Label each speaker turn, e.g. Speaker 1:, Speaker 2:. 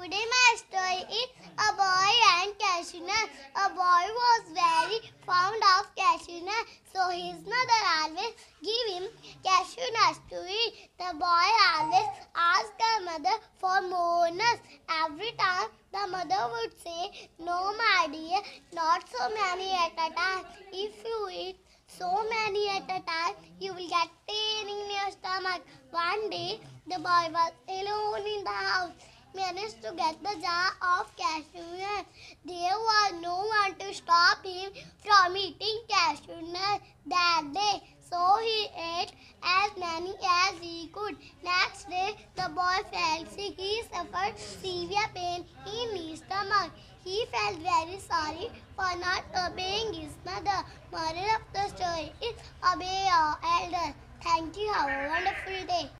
Speaker 1: Today my story is A Boy and Cashew Nut. A boy was very fond of cashew nut, so his mother always gave him cashew nuts to eat. The boy always asked the mother for more nuts. Every time the mother would say, "No, my dear, not so many at a time. If you eat so many at a time, you will get pain in your stomach." One day, the boy was alone in the house, managed to get the jar of cashew nuts. There was no one to stop him from eating cashew nuts that day, so he ate as many as he could. Next day, the boy felt sick. He suffered severe pain in his stomach. He felt very sorry for not obeying his mother. Moral of the story is obey your elders. Thank you. Have a wonderful day.